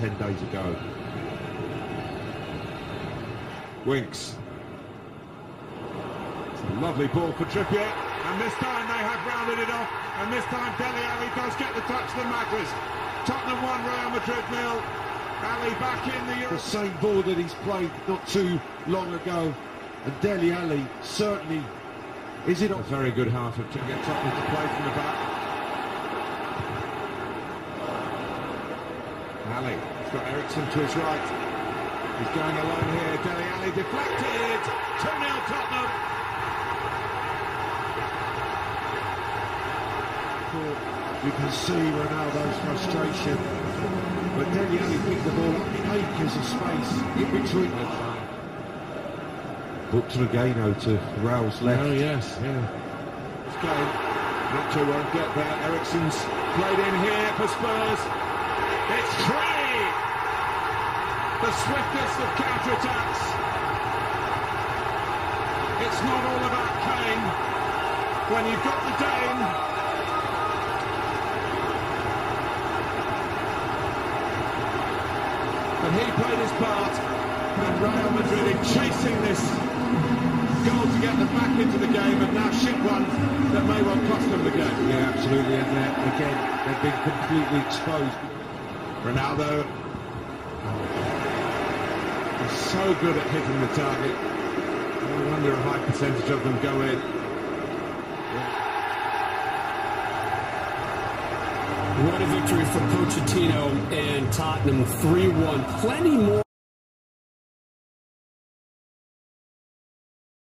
10 days ago. Winks. It's a lovely ball for Trippier, and this time they have rounded it off, and this time Dele Alli does get the touch that matters. Tottenham 1, Real Madrid 0. Ali back in the Euro. The same ball that he's played not too long ago, and Dele Alli certainly is it a very good half of to get Tottenham to play from the back. Ali, he's got Eriksen to his right. He's going alone here. Dele Alli deflected. 2-0 Tottenham. You can see Ronaldo's frustration, but Dele Alli picked the ball up, acres of space in between. Book to Regano to Raul's left. Oh yes, yeah. It's going. Not too won't get there. Eriksen's played in here for Spurs. It's Trey! The swiftest of counter-attacks. It's not all about Kane. When you've got the Dane. But he played his part, and Real Madrid in chasing this goal to get them back into the game, and now ship one that may well cost them the game. Yeah, absolutely, and again, they've been completely exposed. Ronaldo is so good at hitting the target. No wonder a high percentage of them go in. What a victory for Pochettino and Tottenham, 3-1. Plenty more.